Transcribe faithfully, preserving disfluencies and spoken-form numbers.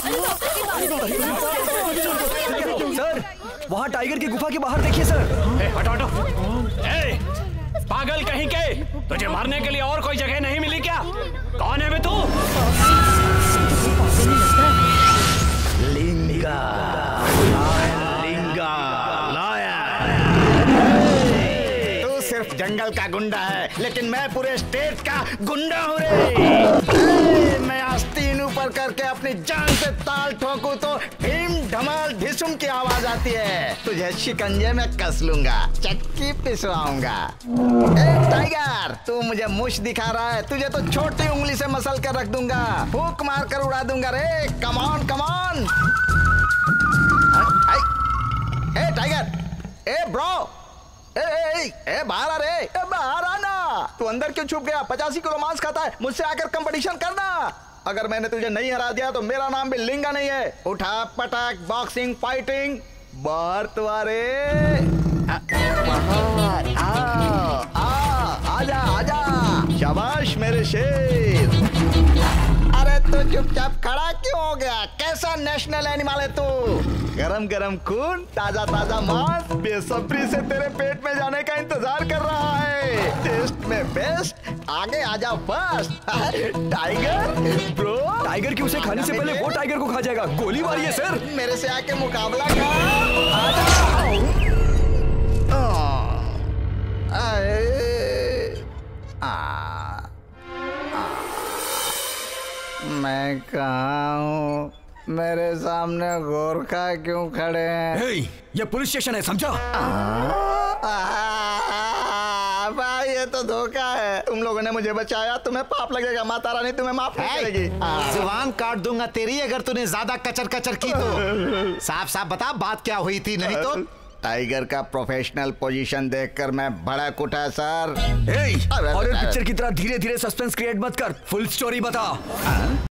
Sir, वहाँ tiger की गुफा के बाहर देखिए सर। ए, हटो हटो। ए, पागल कहीं के, तुझे मारने के लिए और कोई जगह नहीं मिली क्या? कौन है बे तू? लिंगा, लिंगा, तू सिर्फ जंगल का गुंडा है, लेकिन मैं पूरे स्टेट का गुंडा हूँ रे। मैं आस्तीन ऊपर करके अपनी जान से ताल ठोकूं तो भीम धमाल धिसुम की आवाज आती है। तुझे शिकंजे में कस लूंगा, चक्की पिसवाऊंगा। ए टाइगर, तू मुझे मुश दिखा रहा है, तुझे तो छोटी उंगली से मसल कर रख दूंगा, फूंक मार कर उड़ा दूंगा रे। Come on come on. ए टाइगर, ए ब्रो, ए, ए, ए, बाहर आ रे, ए, बाहर आना। तू अंदर क्यों छुप गया? पचासी किलो मांस खाता है, मुझसे आकर कंपटीशन करना। अगर मैंने तुझे नहीं हरा दिया तो मेरा नाम भी लिंगा नहीं है। उठा पटाक, बॉक्सिंग, फाइटिंग, बाहर तो आ रे। बाहर आ, आ, आजा आजा। शाबाश मेरे शेर। अरे तू चुपचाप खड़ा क्यों हो गया? कैसा नेशनल एनिमल है तू? गरम गरम खून, ताजा ताजा मांस, बेसब्री से तेरे पेट में जाने का इंतजार कर रहा है। टेस्ट में बेस्ट, आगे आजा फर्स्ट। Tiger bro. टाइगर की उसे खाने से पहले वो टाइगर को खा जाएगा। गोली मारिए सर। मेरे से आके मुकाबला कर। आजा। मैं कहाँ हूँ? मेरे सामने गोरखा क्यों खड़े हैं? hey, ये पुलिस स्टेशन है, समझा? भाई ये तो धोखा है। तुम लोगों ने मुझे बचाया, तुम्हें पाप लगेगा। माता रानी तुम्हें माफ नहीं करेगी। जुबान काट दूंगा तेरी अगर तूने ज्यादा कचर कचर की तो। साफ साफ बता बात क्या हुई थी, नहीं तो। टाइगर का प्रोफेशनल पोजीशन देखकर मैं भड़क उठा सर। hey, और पिक्चर की तरह धीरे धीरे सस्पेंस क्रिएट मत कर, फुल स्टोरी बता।